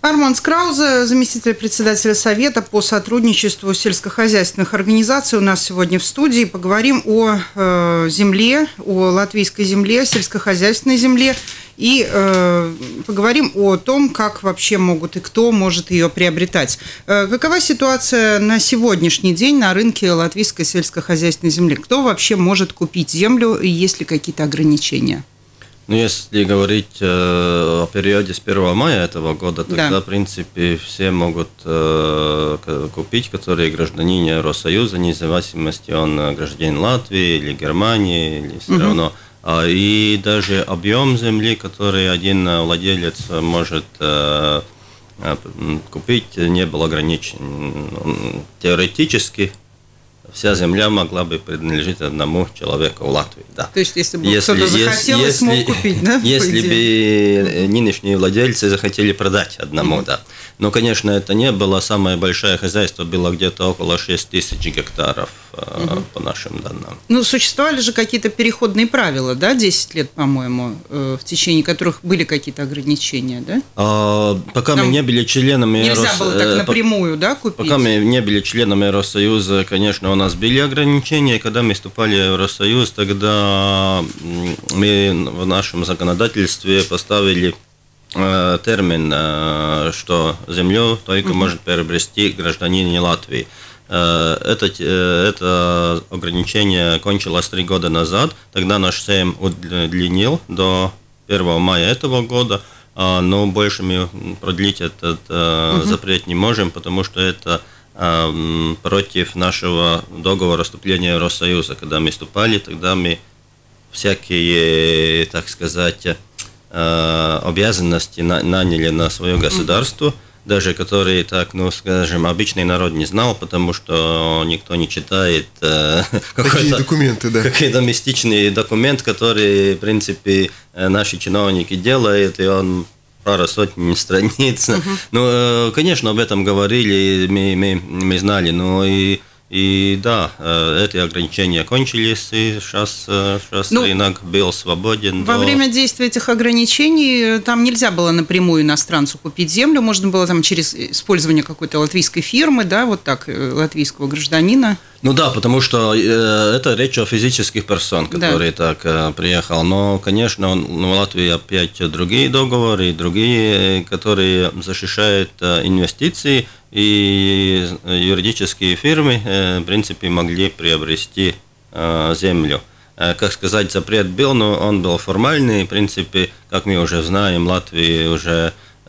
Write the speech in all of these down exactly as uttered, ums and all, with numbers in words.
Армандс Краузе, заместитель председателя Совета по сотрудничеству сельскохозяйственных организаций, у нас сегодня в студии. Поговорим о э, земле, о латвийской земле, сельскохозяйственной земле. И э, поговорим о том, как вообще могут и кто может ее приобретать. Э, какова ситуация на сегодняшний день на рынке латвийской сельскохозяйственной земли? Кто вообще может купить землю и есть ли какие-то ограничения? Ну, если говорить э, о периоде с первого мая этого года, тогда, да. в принципе, все могут э, купить, которые граждане Евросоюза, независимости, он гражданин Латвии или Германии, или все угу. равно. И даже объем земли, который один владелец может э, купить, не был ограничен. Теоретически вся земля могла бы принадлежать одному человеку в Латвии. Да. То есть, если бы если, кто-то захотел, если, смог купить, да? Если бы нынешние владельцы захотели продать одному, mm-hmm. да. Но, конечно, это не было самое большое хозяйство, было где-то около шесть тысяч гектаров, mm-hmm. по нашим данным. Ну, существовали же какие-то переходные правила, да, десять лет, по-моему, в течение которых были какие-то ограничения, да? А, пока Нам мы не были членами... Нельзя Еврос... было так напрямую, да, купить? Пока мы не были членами Евросоюза, конечно, у нас были ограничения. Когда мы вступали в Евросоюз, тогда мы в нашем законодательстве поставили э, термин, э, что землю только угу. может приобрести гражданин Латвии. Э, это, э, это ограничение кончилось три года назад. Тогда наш Сейм удлинил до первого мая этого года. Э, но больше мы продлить этот э, угу. запрет не можем, потому что это против нашего договора вступления в Евросоюза. Когда мы вступали, тогда мы всякие, так сказать, обязанности наняли на свое государство, даже которые, так, ну, скажем, обычный народ не знал, потому что никто не читает какие документы, да. какой-то мистичный документ, который, в принципе, наши чиновники делают, и он пара сотен страниц. Uh-huh. Ну, конечно, об этом говорили, мы, мы, мы знали, но и, и да, эти ограничения кончились, и сейчас, сейчас ну, рынок был свободен. Во до... время действия этих ограничений там нельзя было напрямую иностранцу купить землю, можно было там через использование какой-то латвийской фирмы, да, вот так, латвийского гражданина. Ну да, потому что э, это речь о физических персон, которые да. так э, приехал. Но, конечно, он, ну, в Латвии опять другие договоры, другие, которые защищают э, инвестиции, и юридические фирмы, э, в принципе, могли приобрести э, землю. Э, как сказать, запрет был, но он был формальный. В принципе, как мы уже знаем, Латвии уже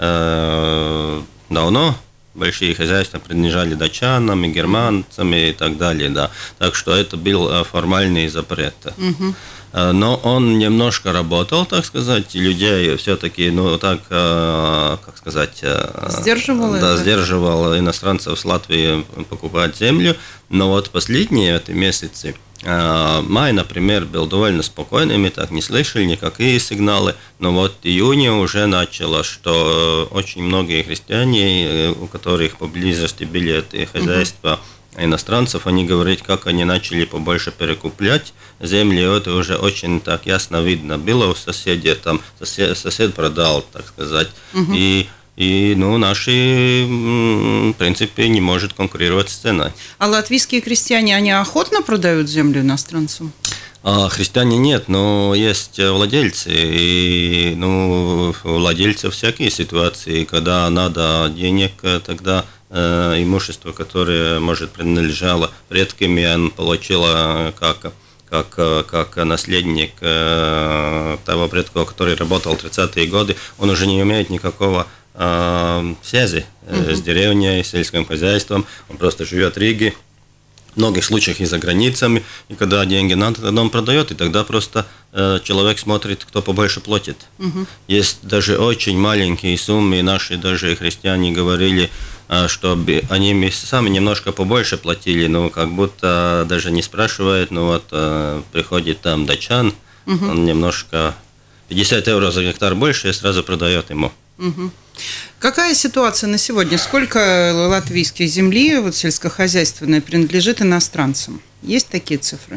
э, давно большие хозяйства принадлежали датчанам, и германцам и так далее, да. Так что это был формальный запрет. Угу. Но он немножко работал, так сказать, людей все-таки, ну так, как сказать, сдерживал, да, это? сдерживал иностранцев с Латвии покупать землю. Но вот последние эти месяцы, май, например, был довольно спокойный, мы так не слышали никакие сигналы, но вот в июне уже начало, что очень многие христиане, у которых поблизости были эти хозяйства uh-huh. иностранцев, они говорят, как они начали побольше перекуплять земли, это уже очень так ясно видно было у соседей, там сосед, сосед продал, так сказать, uh-huh. и И, ну, наши, в принципе, не может конкурировать с ценой. А латвийские крестьяне, они охотно продают землю иностранцам? А христиане нет, но есть владельцы. И, ну, у владельцев всякие ситуации, когда надо денег, тогда э, имущество, которое, может, принадлежало предкам, и он получила как... Как, как наследник э, того предка, который работал в тридцатые годы, он уже не имеет никакого э, связи э, uh-huh. с деревней, с сельским хозяйством, он просто живет в Риге, в многих случаях и за границами, и когда деньги надо, тогда он продает, и тогда просто э, человек смотрит, кто побольше платит. Uh-huh. Есть даже очень маленькие суммы, наши даже христиане говорили, чтобы они сами немножко побольше платили, но как будто даже не спрашивают, но вот приходит там датчан, угу. он немножко пятьдесят евро за гектар больше и сразу продает ему. Угу. Какая ситуация на сегодня? Сколько латвийской земли, вот сельскохозяйственной, принадлежит иностранцам? Есть такие цифры?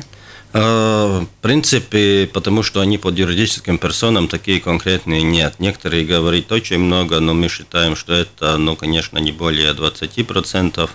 В принципе, потому что они под юридическим персонам такие конкретные нет. Некоторые говорят очень много, но мы считаем, что это, ну, конечно, не более двадцати процентов,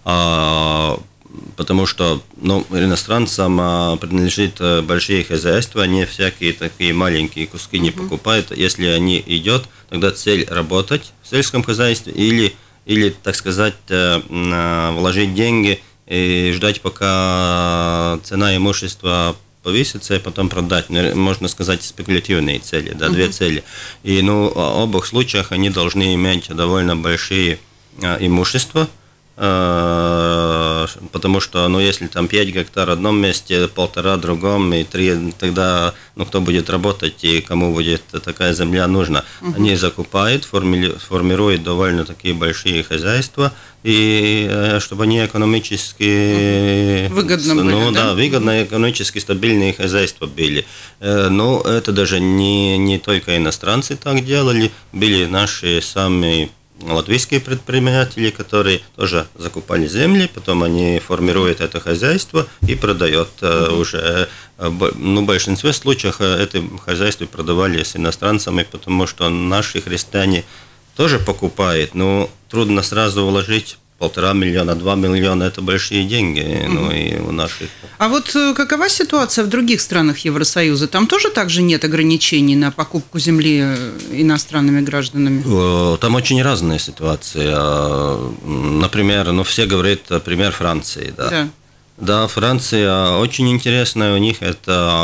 потому что, ну, иностранцам принадлежит большие хозяйства, они всякие такие маленькие куски не покупают. Если они идут, тогда цель работать в сельском хозяйстве или, или так сказать, вложить деньги и ждать, пока цена имущества повысится, и потом продать. Можно сказать, спекулятивные цели, да, uh-huh. две цели. И, ну, в обоих случаях они должны иметь довольно большие а, имущества, а, потому что, ну, если там пять гектар в одном месте, полтора в другом, и три, тогда, ну, кто будет работать и кому будет такая земля нужна? Uh-huh. Они закупают, форми, формируют довольно такие большие хозяйства, и чтобы они экономически выгодно были, ну, да? да, выгодно, экономически стабильные хозяйства были. Но это даже не, не только иностранцы так делали, были наши самые латвийские предприниматели, которые тоже закупали земли, потом они формируют это хозяйство и продают uh-huh. уже. Ну, в большинстве случаев это хозяйство продавали с иностранцами, потому что наши христиане тоже покупают, но трудно сразу вложить полтора миллиона, два миллиона, это большие деньги, mm-hmm. ну и у наших. А вот какова ситуация в других странах Евросоюза? Там тоже также нет ограничений на покупку земли иностранными гражданами? Там очень разные ситуации. Например, ну все говорят, пример Франции, да. Да, да, Франция очень интересная, у них это,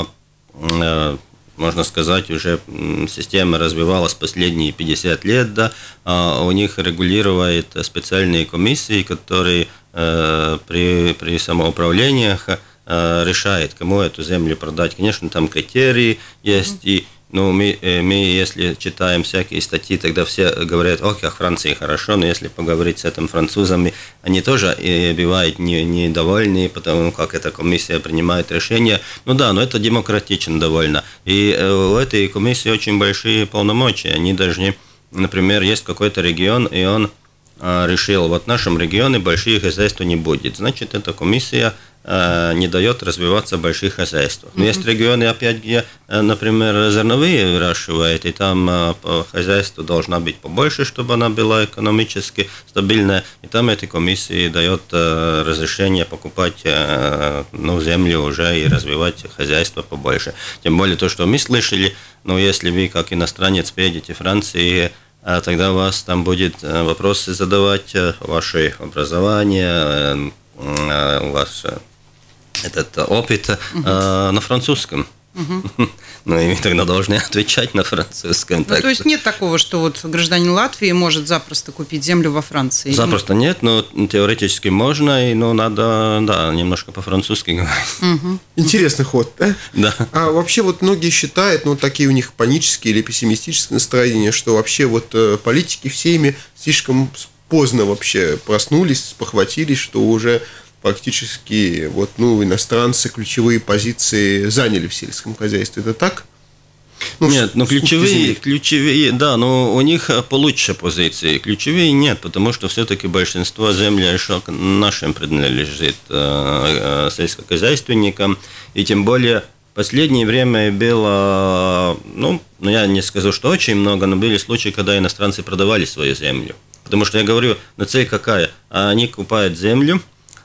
можно сказать, уже система развивалась последние пятьдесят лет, да, у них регулируют специальные комиссии, которые э, при, при самоуправлениях э, решают, кому эту землю продать. Конечно, там критерии есть, mm-hmm. и ну, мы, мы, если читаем всякие статьи, тогда все говорят, о, как Франции хорошо, но если поговорить с этим французами, они тоже и бывают недовольны, потому как эта комиссия принимает решения. Ну да, но это демократично довольно. И у этой комиссии очень большие полномочия. Они должны, например, есть какой-то регион, и он решил, вот в нашем регионе большие хозяйства не будет. Значит, эта комиссия не дает развиваться больших хозяйствам. Но mm-hmm. есть регионы, опять, где, например, зерновые выращивают, и там хозяйство должно быть побольше, чтобы она была экономически стабильная, и там этой комиссии дает разрешение покупать, ну, землю уже и развивать хозяйство побольше. Тем более то, что мы слышали, ну, если вы как иностранец поедете в Францию, тогда у вас там будет вопросы задавать, ваше образование, ваше этот опыт uh-huh. э, на французском. Uh-huh. Ну, и мы тогда должны отвечать на французском. Ну, так то есть нет такого, что вот гражданин Латвии может запросто купить землю во Франции? Запросто или... нет, но теоретически можно, и ну, надо, да, немножко по-французски говорить. Uh-huh. Интересный ход, да? Да. А вообще вот многие считают, ну, такие у них панические или пессимистические настроения, что вообще вот политики всеми слишком поздно вообще проснулись, спохватились, что уже фактически вот, ну, иностранцы ключевые позиции заняли в сельском хозяйстве. Это так? Ну, нет, ну ключевые, ключевые, да, но у них получше позиции. Ключевые нет, потому что все-таки большинство земли еще нашим принадлежит э, э, сельскохозяйственникам. И тем более в последнее время было, ну, ну, я не скажу, что очень много, но были случаи, когда иностранцы продавали свою землю. Потому что я говорю, ну, цель какая? Они купают землю,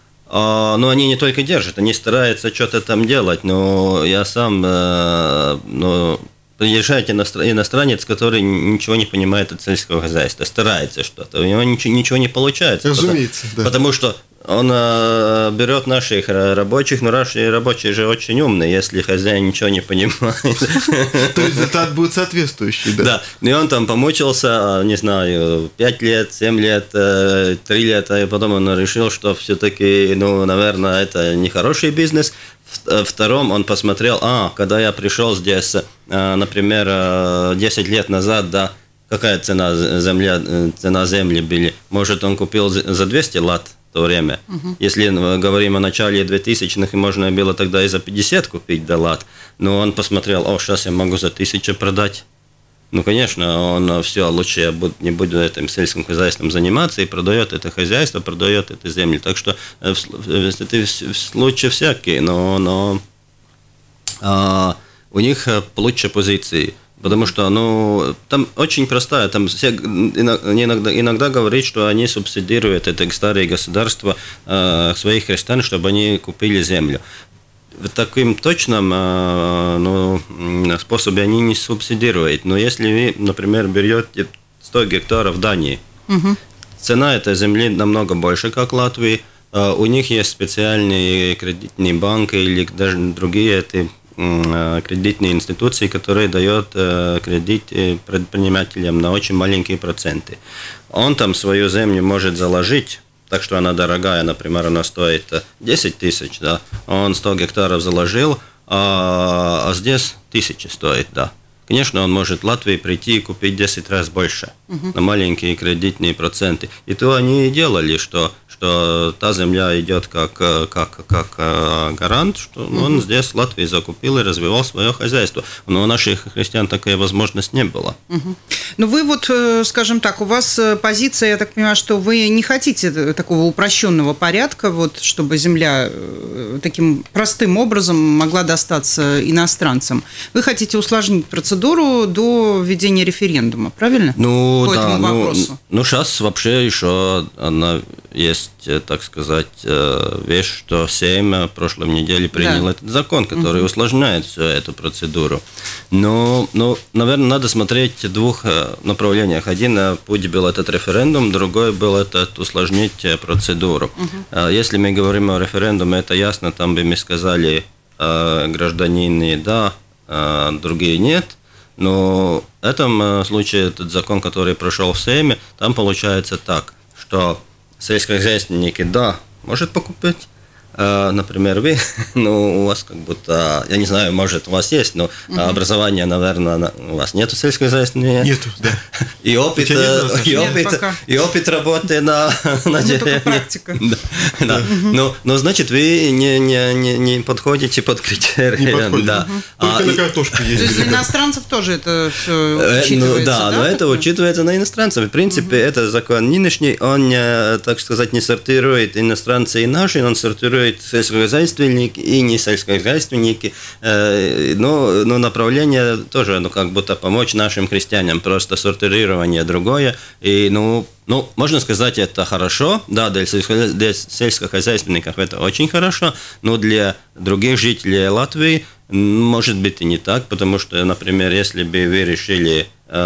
но они не только держат, они стараются что-то там делать, но я сам, ну, приезжает иностранец, который ничего не понимает от сельского хозяйства, старается что-то, у него ничего, ничего не получается. Разумеется, потому, да. Потому что он берет наших рабочих, но наши рабочие же очень умные, если хозяин ничего не понимает. То есть результат будет соответствующий, да? Да, и он там помучился, не знаю, пять лет, семь лет, три лета, и потом он решил, что все-таки, ну, наверное, это нехороший бизнес. Втором он посмотрел, а, когда я пришел здесь, например, десять лет назад, да, какая цена земля, цена земли были? Может, он купил за двести лат в то время. Uh-huh. Если говорим о начале двухтысячных, можно было тогда и за пятьдесят купить да лат, но он посмотрел, о, сейчас я могу за тысячу продать. Ну, конечно, он все, лучше я буду, не буду этим сельским хозяйством заниматься, и продает это хозяйство, продает эту землю. Так что это случаи всякие, но, но у них лучше позиции. Потому что, ну, там очень простая, там все иногда, иногда говорят, что они субсидируют это старые государства э, своих крестьян, чтобы они купили землю. В таким точном э, ну, способе они не субсидируют. Но если вы, например, берете сто гектаров в Дании, угу. цена этой земли намного больше, как в Латвии. Э, у них есть специальные кредитные банки или даже другие эти кредитные институции, которые дают кредит предпринимателям на очень маленькие проценты. Он там свою землю может заложить, так что она дорогая, например, она стоит десять тысяч, да, он сто гектаров заложил, а, а здесь тысячи стоит, да. Конечно, он может в Латвии прийти и купить десять раз больше uh-huh. на маленькие кредитные проценты. И то они и делали, что, что та земля идет как, как, как гарант, что uh-huh. он здесь в Латвии закупил и развивал свое хозяйство. Но у наших христиан такая возможность не была. Uh-huh. Ну вы вот, скажем так, у вас позиция, я так понимаю, что вы не хотите такого упрощенного порядка, вот, чтобы земля таким простым образом могла достаться иностранцам. Вы хотите усложнить процедуру до введения референдума, правильно? Ну, По да, этому ну, вопросу. ну, сейчас вообще еще она есть, так сказать, вещь, что Сейм в прошлой неделе принял да. этот закон, который угу. усложняет всю эту процедуру. Но, ну, наверное, надо смотреть в двух направлениях. Один путь был этот референдум, другой был этот усложнить процедуру. Угу. Если мы говорим о референдуме, это ясно, там бы мы сказали, гражданины да, другие нет. Но в этом случае этот закон, который прошел в Сейме, там получается так, что сельскохозяйственники, да, может покупать, например, вы, ну, у вас как будто, я не знаю, может, у вас есть, но угу. образование, наверное, у вас нету сельскохозяйственного. Нету, да. И опыт, и опыт, и опыт работы на, на деревне. Практика. Да, да. Угу. Но, но, значит, вы не, не, не, не подходите под критерии. Не подходите. Да. Угу. Только а, на картошку ездили. То есть для иностранцев тоже это все учитывается, ну, да? Да, но это учитывается на иностранцев. В принципе, угу. этот закон нынешний, он, не, так сказать, не сортирует иностранцы и наши, он сортирует сельскохозяйственники и не сельскохозяйственники, но, но направление тоже, ну, как будто помочь нашим крестьянам, просто сортирование другое, и, ну, ну, можно сказать, это хорошо, да, для сельскохозяйственников это очень хорошо, но для других жителей Латвии может быть и не так, потому что, например, если бы вы решили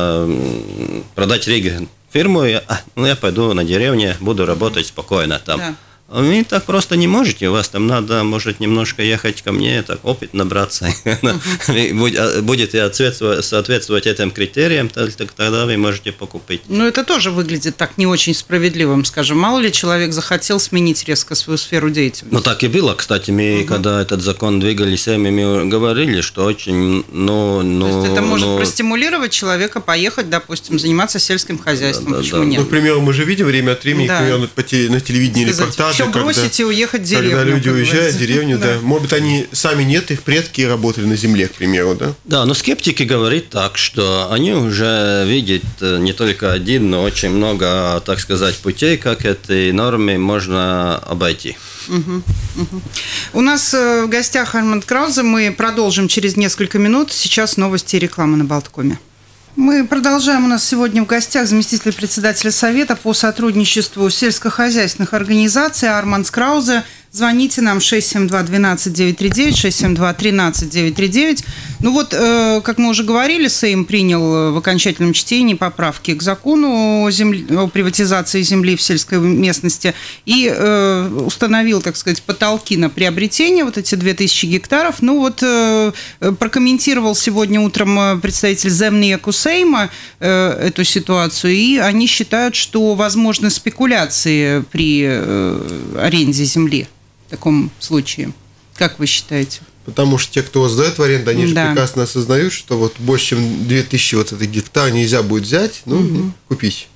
э, продать Риге фирму, я, ну, я пойду на деревню, буду работать спокойно там. Да. Вы так просто не можете, у вас там надо, может, немножко ехать ко мне, так опыт набраться, uh-huh. будете соответствовать этим критериям, тогда вы можете покупать. Ну, это тоже выглядит так не очень справедливым, скажем, мало ли человек захотел сменить резко свою сферу деятельности. Ну, так и было, кстати, мы, uh-huh. когда этот закон двигались, мы говорили, что очень, ну... ну То есть это может ну... простимулировать человека поехать, допустим, заниматься сельским хозяйством, да, почему да, нет? Ну, к примеру, мы же видим время от времени, да. например, на телевидении репортажи, все бросить и уехать в деревню. Когда люди уезжают в деревню, да. да. Может быть, они сами нет, их предки работали на земле, к примеру, да? Да, но скептики говорят так, что они уже видят не только один, но очень много, так сказать, путей, как этой нормы можно обойти. Угу, угу. У нас в гостях Арманд Краузе. Мы продолжим через несколько минут. Сейчас новости и реклама на Болткоме. Мы продолжаем. У нас сегодня в гостях заместитель председателя Совета по сотрудничеству сельскохозяйственных организаций Арманд Краузе. Звоните нам шесть семь два двенадцать девять три девять, шесть семь два тринадцать девять три девять. Ну вот, э, как мы уже говорили, Сейм принял в окончательном чтении поправки к закону о, земле, о приватизации земли в сельской местности и э, установил, так сказать, потолки на приобретение, вот эти две тысячи гектаров. Ну вот, э, прокомментировал сегодня утром представитель Земnieku Сейма э, эту ситуацию, и они считают, что возможны спекуляции при э, аренде земли. В таком случае. Как вы считаете? Потому что те, кто сдает в аренду, они да. же прекрасно осознают, что вот больше, чем две тысячи вот этих гектар нельзя будет взять, ну, угу. купить.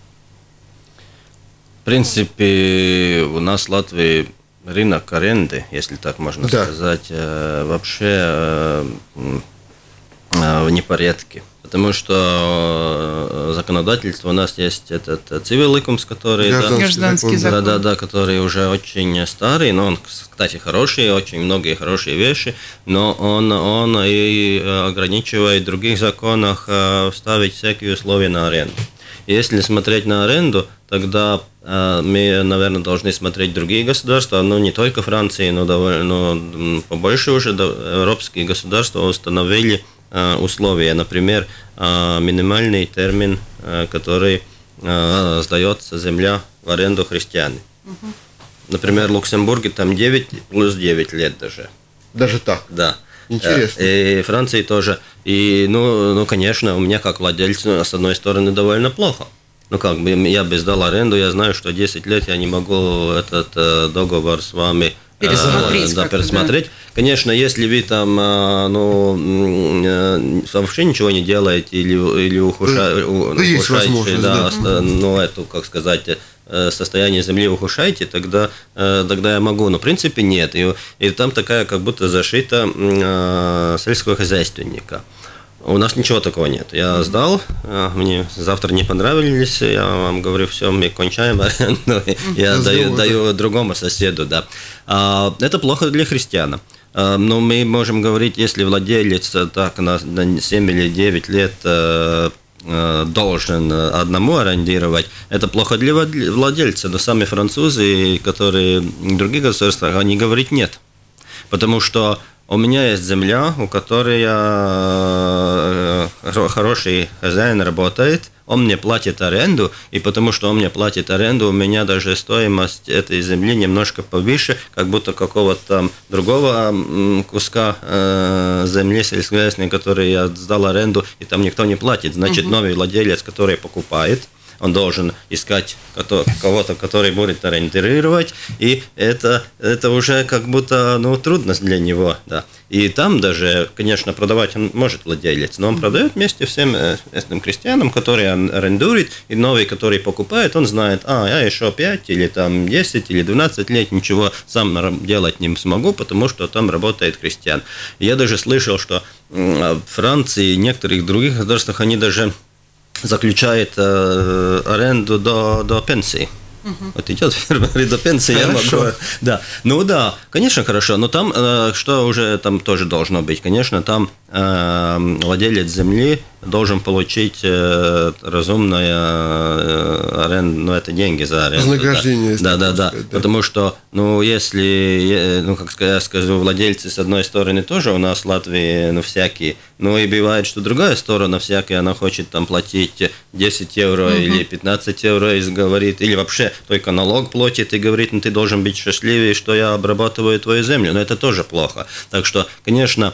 В принципе, у нас в Латвии рынок аренды, если так можно да. сказать, вообще в непорядке. Потому что законодательство у нас есть этот цивиликумс, который гражданский да, закон, да, да, который уже очень старый, но он, кстати, хороший, очень многие хорошие вещи, но он, он и ограничивает в других законах вставить всякие условия на аренду. Если смотреть на аренду, тогда э, мы, наверное, должны смотреть другие государства, но не только Франции, но, довольно, но побольше уже европейские государства установили э, условия. Например, э, минимальный термин, э, который э, сдается земля в аренду христиан. Угу. Например, в Люксембурге там девять плюс девять лет даже. Даже так? Да. Интересно. И Франции тоже. И, ну, ну, конечно, у меня как владельца, с одной стороны, довольно плохо. Ну, как бы я бы сдал аренду, я знаю, что десять лет я не могу этот э, договор с вами пересмотреть. Э, да, пересмотреть. Да. Конечно, если вы там, э, ну, э, вообще ничего не делаете или, или ухуша, да, ухудшаете, да, да. ну, эту, как сказать, состояние земли ухудшаете, тогда, тогда я могу. Но в принципе нет. И, и там такая как будто зашита э, сельского хозяйственника. У нас ничего такого нет. Я сдал, мне завтра не понравились, я вам говорю, все, мы кончаем аренду, я даю, даю другому соседу. Да. Это плохо для христиан. Но мы можем говорить, если владелец так на семь или девять лет должен одному арендировать, это плохо для владельца. Но сами французы, которые в других государствах, они говорят нет. Потому что у меня есть земля, у которой хороший хозяин работает, он мне платит аренду, и потому что он мне платит аренду, у меня даже стоимость этой земли немножко повыше, как будто какого-то там другого куска земли сельскохозяйственной, который я сдал аренду, и там никто не платит. Значит, угу. новый владелец, который покупает, он должен искать кого-то, который будет арендировать, и это, это уже как будто ну, трудность для него. Да. И там даже, конечно, продавать он может владелец, но он продает вместе всем этим крестьянам, которые арендует, и новый, который покупает, он знает, а, я еще пять или там десять или двенадцать лет ничего сам делать не смогу, потому что там работает крестьян. Я даже слышал, что в Франции и некоторых других государствах они даже заключает э, аренду до, до пенсии. Uh-huh. Вот идет фермер до пенсии, хорошо. Я могу. Да. Ну да, конечно, хорошо. Но там, э, что уже там тоже должно быть, конечно, там э, владелец земли должен получить э, разумное э, аренду, ну это деньги за аренду. Вознаграждение. Да, да, да, да. Потому что, ну если, ну как я скажу, владельцы с одной стороны тоже у нас в Латвии, ну всякие, ну и бывает, что другая сторона всякая, она хочет там платить десять евро uh-huh. или пятнадцать евро и говорит, или вообще только налог платит и говорит, ну ты должен быть счастливее, что я обрабатываю твою землю, но это тоже плохо. Так что, конечно,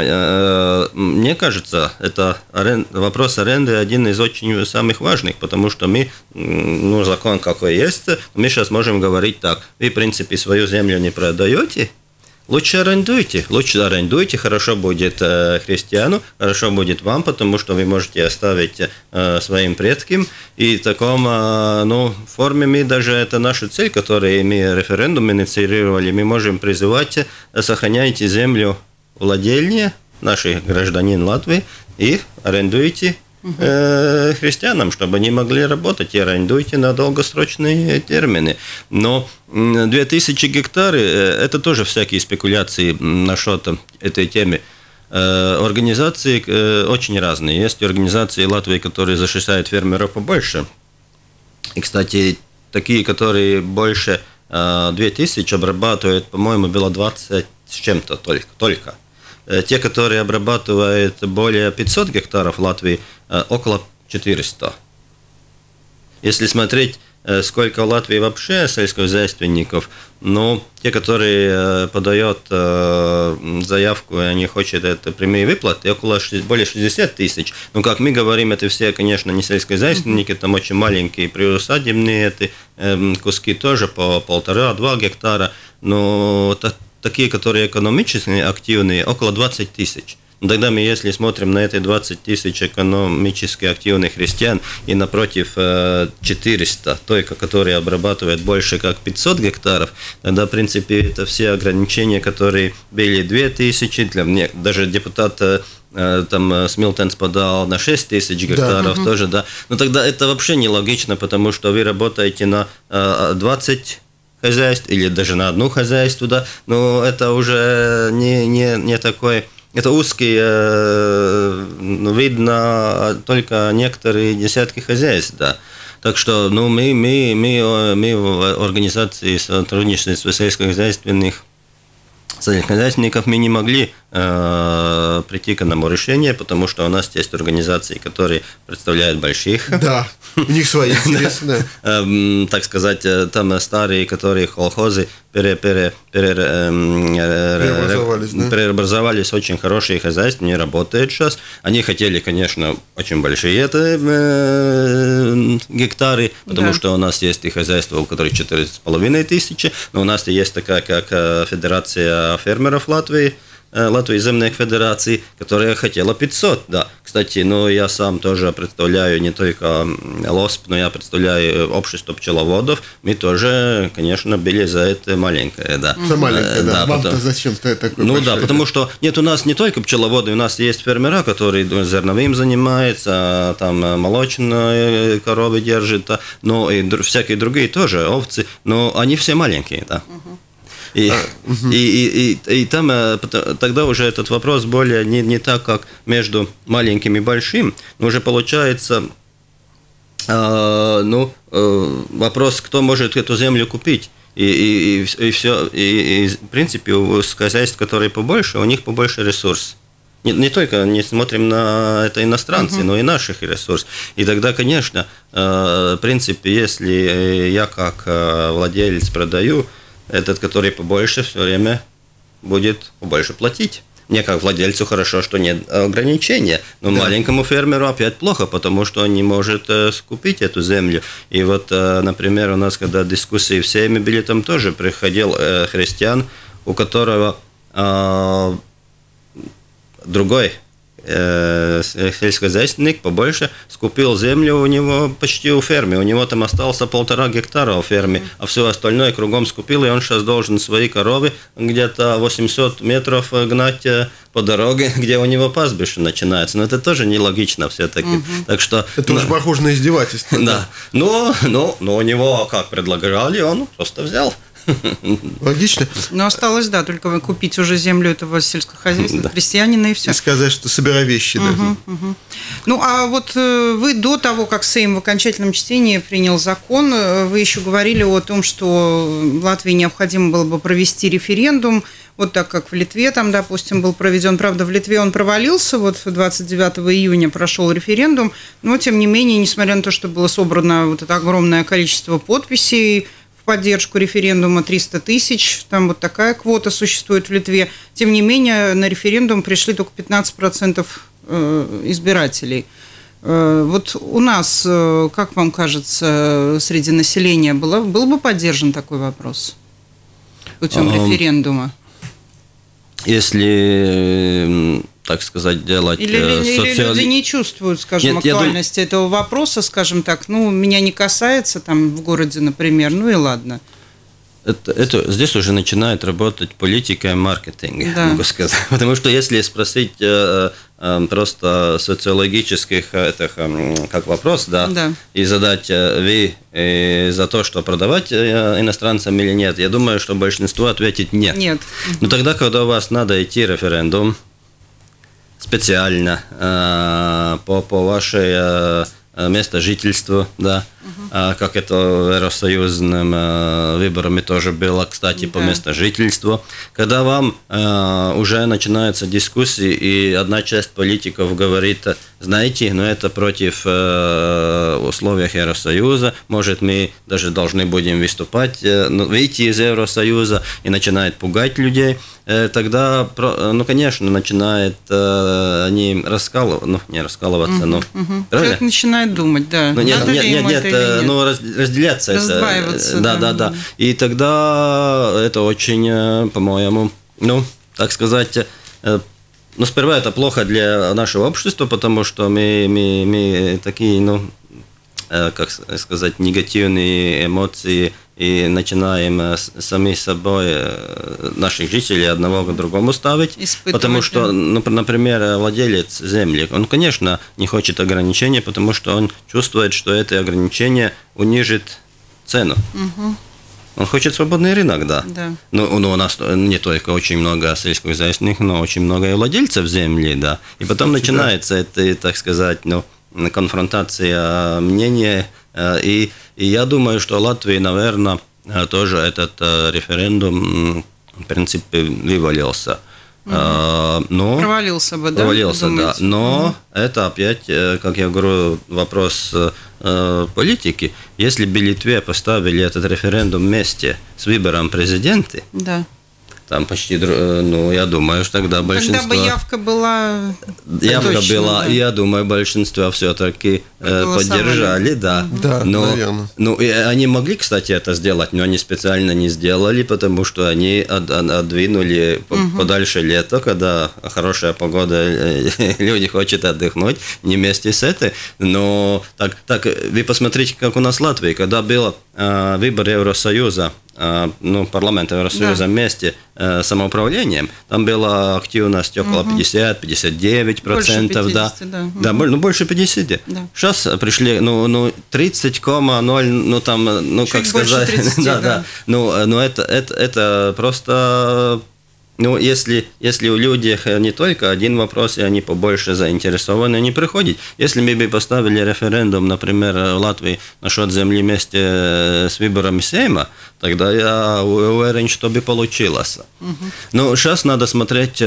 мне кажется, это арен... вопрос аренды один из очень самых важных, потому что мы, ну, закон какой есть, мы сейчас можем говорить так, вы, в принципе, свою землю не продаете, лучше арендуйте, лучше арендуйте, хорошо будет христиану, хорошо будет вам, потому что вы можете оставить своим предкам, и в таком, ну, форме мы даже, это наша цель, которую мы референдум инициировали, мы можем призывать, сохраняйте землю владельня, наших гражданин Латвии, и арендуйте э, христианам, чтобы они могли работать, и арендуйте на долгосрочные термины. Но две тысячи гектаров, это тоже всякие спекуляции насчет этой темы. Э, организации э, очень разные. Есть организации Латвии, которые защищают фермеров побольше. И, кстати, такие, которые больше э, две тысячи обрабатывают, по-моему, было двадцать с чем-то только. только. Те, которые обрабатывают более пятьсот гектаров в Латвии, около четыреста. Если смотреть, сколько в Латвии вообще сельскохозяйственников, ну, те, которые подают заявку, и они хотят это прямые выплаты, около более шестьдесят тысяч. Ну, как мы говорим, это все, конечно, не сельскохозяйственники, там очень маленькие приусадебные эти куски тоже по полтора-два гектара, но такие, которые экономически активные, около двадцать тысяч. Тогда мы, если смотрим на эти двадцать тысяч экономически активных христиан и напротив четыреста, только которые обрабатывают больше как пятьсот гектаров, тогда, в принципе, это все ограничения, которые были две тысячи, для меня, даже депутат там Смилтенс подал на шесть тысяч гектаров, да. тоже, да. Но тогда это вообще нелогично, потому что вы работаете на двадцать хозяйств или даже на одно хозяйство, да, но это уже не, не, не такой... Это узкий, видно только некоторые десятки хозяйств, да. Так что ну, мы, мы, мы, мы в организации сотрудничества сельскохозяйственных хозяйственников мы не могли э, прийти к одному решению, потому что у нас есть организации, которые представляют больших. Да, у них свои интересы, да. Так сказать, там старые, которые колхозы пере, пере, пере, преобразовались, да? преобразовались, очень хорошие хозяйства, не работают сейчас. Они хотели, конечно, очень большие это, э, гектары, потому да. что у нас есть и хозяйства, у которых четыре с половиной тысячи, но у нас есть такая, как Федерация фермеров Латвии, Латвии земных федераций, которая хотела пятьсот, да. Кстати, ну, я сам тоже представляю не только ЛОСП, но я представляю общество пчеловодов. Мы тоже, конечно, были за это маленькое, да. За маленькое, да. да. Вам-то потому... зачем-то такое Ну большое, да, потому что, нет, у нас не только пчеловоды, у нас есть фермера, которые зерновым занимаются, там молочные коровы держат, но и всякие другие тоже, овцы, но они все маленькие, да. И, а, угу. и, и, и, и там тогда уже этот вопрос более не, не так, как между маленьким и большим, но уже получается э, ну, э, вопрос, кто может эту землю купить. И, и, и, и все, и, и в принципе у хозяйств, которые побольше, у них побольше ресурс. Не, не только не смотрим на это иностранцы, uh-huh. но и наших ресурсов. И тогда, конечно, э, в принципе, если я как э, владелец продаю, этот, который побольше, все время будет побольше платить. Мне как владельцу хорошо, что нет ограничения, но да. маленькому фермеру опять плохо, потому что он не может э, скупить эту землю. И вот, э, например, у нас, когда дискуссии в Сейме были, там тоже приходил э, христиан, у которого э, другой э, сельскохозяйственник побольше скупил землю у него почти у фермы. У него там остался полтора гектара у фермы, а все остальное кругом скупил, и он сейчас должен свои коровы где-то восемьсот метров гнать по дороге, где у него пастбище начинается. Но это тоже нелогично все-таки. Угу. Так что, это ну, уже похоже на издевательство. Да. Но, но, но у него, как предлагали, он просто взял. Логично. Но осталось, да, только купить уже землю этого сельскохозяйственного да. крестьянина и все. И сказать, что собирай вещи. Угу, да. угу. Ну, а вот вы до того, как Сейм в окончательном чтении принял закон, вы еще говорили о том, что в Латвии необходимо было бы провести референдум, вот так как в Литве там, допустим, был проведен. Правда, в Литве он провалился, вот двадцать девятого июня прошел референдум, но, тем не менее, несмотря на то, что было собрано вот это огромное количество подписей, поддержку референдума триста тысяч, там вот такая квота существует в Литве. Тем не менее, на референдум пришли только пятнадцать процентов избирателей. Вот у нас, как как среди населения было, был бы поддержан такой вопрос путем um, референдума? Если, так сказать, делать... Или, социали... или люди не чувствуют, скажем, Нет, актуальности дум... этого вопроса, скажем так, ну, меня не касается там в городе, например, ну и ладно. Это, это, здесь уже начинает работать политика и маркетинг, да. могу сказать. Потому что если спросить э, э, просто социологических этих, э, как вопрос, да, да. и задать э, вы э, за то, что продавать э, иностранцам или нет, я думаю, что большинство ответит нет. Нет. Но тогда, когда у вас надо идти референдум специально э, по, по вашей э, место жительства, да, uh-huh. как это евросоюзным выборами тоже было, кстати, да. по месту жительства. Когда вам э, уже начинаются дискуссии, и одна часть политиков говорит, знаете, но это против э, условий Евросоюза, может, мы даже должны будем выступать, э, выйти из Евросоюза, и начинает пугать людей, э, тогда, ну, конечно, начинает э, они раскалываться, ну, не раскалываться, uh-huh. но... Uh-huh. Человек начинает думать, да. Ну, нет, нет, нет, нет, нет, ну, разделяться. Раздваиваться. Это, да, да, да. И тогда это очень, по-моему, ну, так сказать, ну, сперва это плохо для нашего общества, потому что мы, мы, мы такие, ну, как сказать, негативные эмоции и начинаем сами собой наших жителей одного к другому ставить. Потому что, ну, например, владелец земли, он, конечно, не хочет ограничения, потому что он чувствует, что это ограничение унижит цену. Угу. Он хочет свободный рынок, да. да. Но, но у нас не только очень много сельскохозяйственных, но очень много и владельцев земли, да. И потом Кстати, начинается да. это, так сказать, ну, конфронтация мнения. И, и я думаю, что Латвии, наверное, тоже этот референдум, в принципе, вывалился. Угу. Но, провалился бы, да? Провалился, да. Но угу. это опять, как я говорю, вопрос политики. Если бы Литве поставили этот референдум вместе с выбором президента, да. там почти, ну, я думаю, что тогда большинство... Тогда бы явка была... Явка точно, была, да. и я думаю, большинство все-таки поддержали, да. Да, но, наверное. Ну, и они могли, кстати, это сделать, но они специально не сделали, потому что они от, от, отдвинули угу. подальше лето, когда хорошая погода, люди хотят отдохнуть, не вместе с этой. Но так, так, вы посмотрите, как у нас в Латвии, когда был э, выбор Евросоюза, ну, парламента Евросоюза да. вместе э, с самоуправлением, там была активность около угу. пятьдесят - пятьдесят девять процентов, да, да, угу. да, ну, больше пятидесяти. Да. Сейчас пришли, ну, ну тридцать целых ноль, ну, там, ну, чуть как сказать, тридцати, да, да, да, ну, ну это, это, это просто... Ну, если, если у людей не только один вопрос, и они побольше заинтересованы, они приходят. Если мы бы поставили референдум, например, в Латвии насчет земли вместе с выборами Сейма, тогда я уверен, что бы получилось. Угу. Но сейчас надо смотреть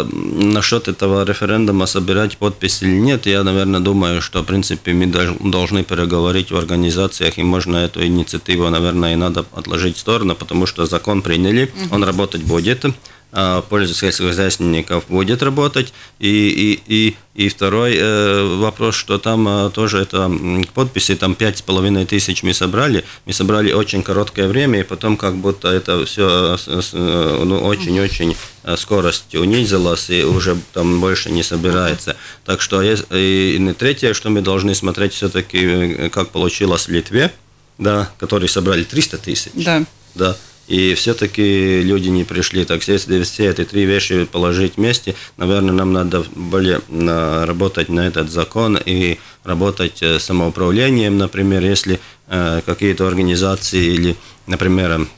насчет этого референдума, собирать подписи или нет. Я, наверное, думаю, что, в принципе, мы должны переговорить в организациях, и можно эту инициативу, наверное, и надо отложить в сторону, потому что закон приняли, угу. он работать будет. Польза сельскохозяйственников будет работать. И, и, и, и второй э, вопрос, что там э, тоже это подписи, там пять с половиной тысяч мы собрали. Мы собрали очень короткое время, и потом как будто это все э, ну, очень-очень скорость унизилась, и уже там больше не собирается. Так что и, и третье, что мы должны смотреть все-таки, как получилось в Литве, да, которые собрали триста тысяч. Да. Да. И все-таки люди не пришли. Так, если все эти три вещи положить вместе, наверное, нам надо более работать на этот закон и работать с самоуправлением, например, если э, какие-то организации или, например,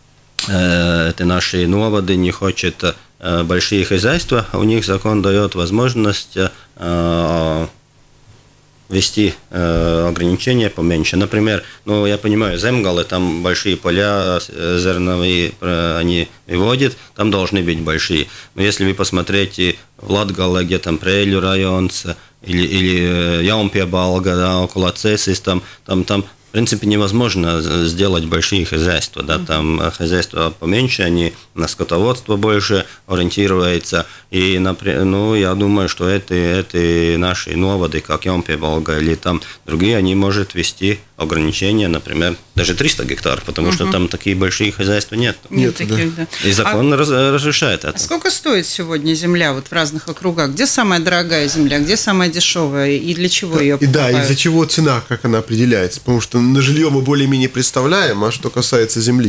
э, это наши новоды не хотят э, большие хозяйства, у них закон дает возможность э, ввести э, ограничения поменьше. Например, ну, я понимаю, земгалы, там большие поля зерновые, они выводят, там должны быть большие. Но если вы посмотрите в Латгале, где там Прейлю район, или, или Яунпебалга, да, около Цесис, там, там, там в принципе, невозможно сделать большие хозяйства. Да? Там хозяйства поменьше, они на скотоводство больше ориентируются. И, ну, я думаю, что эти, эти наши новоды, как Яунпебалга или там другие, они могут ввести ограничения, например, даже триста гектар, потому угу. что там такие большие хозяйства нет. Нет, нет таких, да. И закон а, разрешает это. А сколько стоит сегодня земля вот в разных округах? Где самая дорогая земля, где самая дешевая и для чего ее покупают? И да, из-за чего цена, как она определяется? Потому что на жилье мы более-менее представляем, а что касается земли?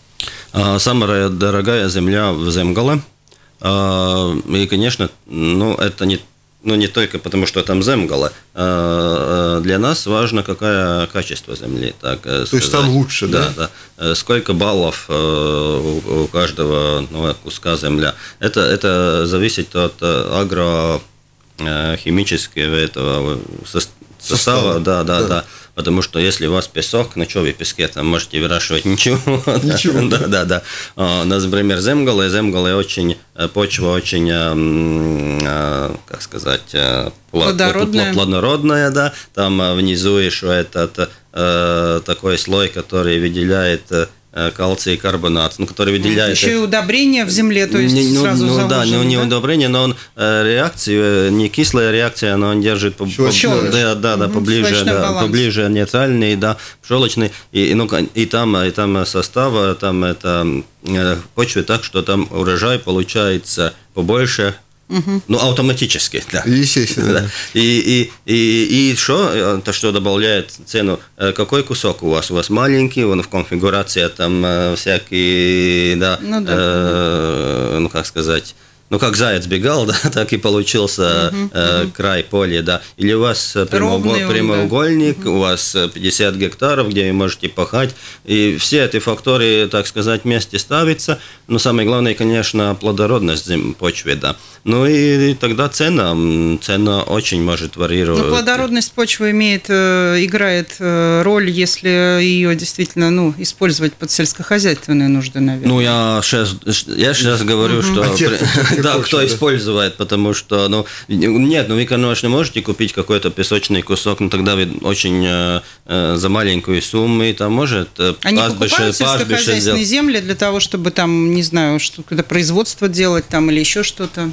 Самая дорогая земля в Земгале. И, конечно, ну, это не Ну, не только потому, что там земгала. Для нас важно, какое качество земли. Так То сказать. есть там лучше, да? Да, да. Сколько баллов у каждого, ну, куска земля. Это, это зависит от агрохимического этого состава. Состава, да, да, да, да. Потому что если у вас песок, на что вы песке там можете выращивать ничего. Ничего. Да, да, да. У нас, например, земгалы, земгалы очень, почва очень, как сказать, плодородная. плодородная, да. Там внизу еще этот такой слой, который выделяет кальций и карбонат, ну, который выделяет... Еще и удобрение в земле, то есть не, ну, сразу ну, заложено, да, не, не да? удобрение, но он реакцию, не кислая реакция, но он держит по, по, да, да, да, угу, поближе, да, поближе нейтральный, да, пшелочный, и, ну, и, там, и там состава, там это почвы так, что там урожай получается побольше, Угу. Ну, автоматически, да. Естественно. Да. И, и, и, и что, то, что добавляет цену, какой кусок у вас? У вас маленький, он в конфигурации там всякие, да, ну, да. Э, ну как сказать... Ну, как заяц бегал, да, так и получился uh-huh, э, uh-huh. край поля, да. Или у вас прямоугол, прямоугольник, да. uh-huh. у вас пятьдесят гектаров, где вы можете пахать, и все эти факторы, так сказать, вместе ставятся. Но самое главное, конечно, плодородность почвы, да. Ну и, и тогда цена, цена очень может варьировать. Но плодородность почвы имеет, играет роль, если ее действительно, ну, использовать под сельскохозяйственные нужды, наверное. Ну, я сейчас, я сейчас говорю, uh-huh. что... Да, кто использует, потому что, ну, нет, ну вы, конечно, можете купить какой-то песочный кусок, но тогда вы очень э, э, за маленькую сумму, и там может Они покупают сельскохозяйственные земли для того, чтобы там, не знаю, что-то производство делать там или еще что-то?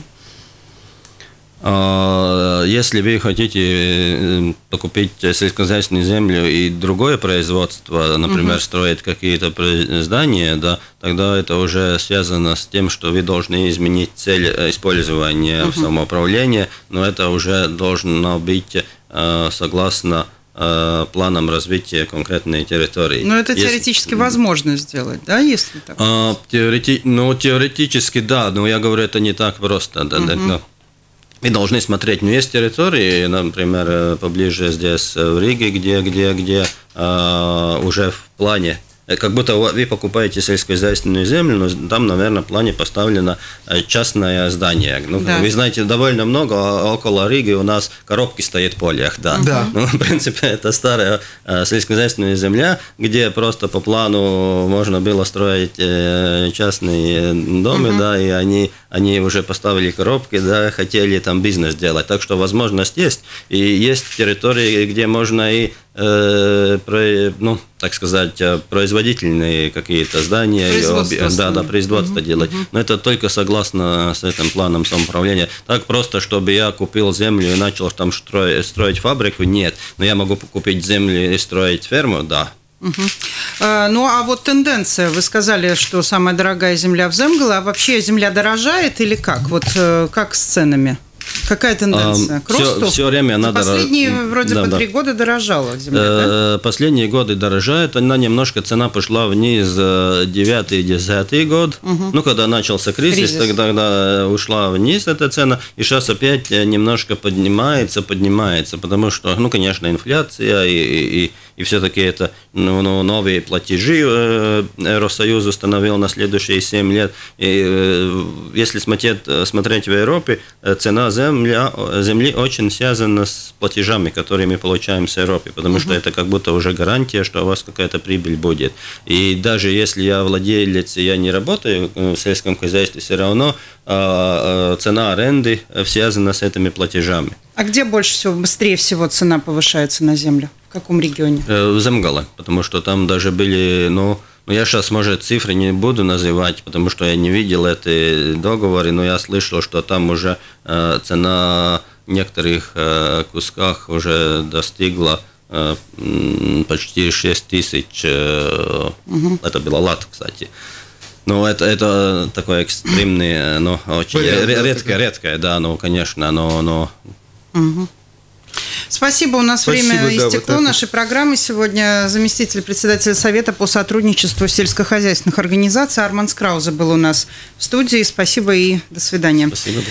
Если вы хотите покупить сельскохозяйственную землю и другое производство, например, uh-huh. строить какие-то здания, да, тогда это уже связано с тем, что вы должны изменить цель использования uh-huh. самоуправления, но это уже должно быть согласно планом развития конкретной территории. Но это теоретически если... возможно сделать, да, если так? Теорети... Ну, теоретически, да, но я говорю, это не так просто, да, uh-huh. да. И должны смотреть, ну, есть территории, например, поближе здесь, в Риге, где, где, где э, уже в плане, как будто вы покупаете сельскохозяйственную землю, но там, наверное, в плане поставлено частное здание. Ну, да. Вы знаете, довольно много около Риги у нас коробки стоят в полях, да. да. Ну, в принципе, это старая сельскохозяйственная земля, где просто по плану можно было строить частные дома, угу. да, и они, они уже поставили коробки, да, хотели там бизнес делать. Так что возможность есть. И есть территории, где можно и ну, так сказать, производительные какие-то здания, производство, да, да, производство uh-huh, делать. Uh-huh. Но это только согласно с этим планом самоуправления. Так просто, чтобы я купил землю и начал там строить, строить фабрику, нет. Но я могу купить землю и строить ферму, да. Угу. А, ну, а вот тенденция, вы сказали, что самая дорогая земля в Земгале, а вообще земля дорожает или как? Вот как с ценами? Какая тенденция? К росту? Все, все время она дорожает. Последние вроде да, бы три да. года дорожала земля, э, да? Последние годы дорожает, она немножко, цена пошла вниз девятый десятый год. Угу. Ну, когда начался кризис, кризис. Тогда ушла вниз эта цена, и сейчас опять немножко поднимается, поднимается, потому что, ну, конечно, инфляция и, и, и все-таки это ну, новые платежи э, Евросоюз установил на следующие семь лет. И э, если смотреть, смотреть в Европе, цена земля, земли очень связана с платежами, которые мы получаем с Европы, потому uh-huh. что это как будто уже гарантия, что у вас какая-то прибыль будет. И даже если я владелец, и я не работаю в сельском хозяйстве, все равно э, цена аренды связана с этими платежами. А где больше всего, быстрее всего цена повышается на землю? В каком регионе? В Земгале, потому что там даже были, ну, ну, я сейчас, может, цифры не буду называть, потому что я не видел эти договоры, но я слышал, что там уже э, цена в некоторых э, кусках уже достигла э, почти шесть тысяч. Э, угу. Это была лат, кстати. Ну, это, это такое экстремное, но очень редкое, редкое, да, ну, конечно, но... но... Угу. Спасибо, у нас Спасибо, время да, истекло вот нашей программы. Сегодня заместитель председателя Совета по сотрудничеству сельскохозяйственных организаций Армандс Краузе был у нас в студии. Спасибо и до свидания. Спасибо.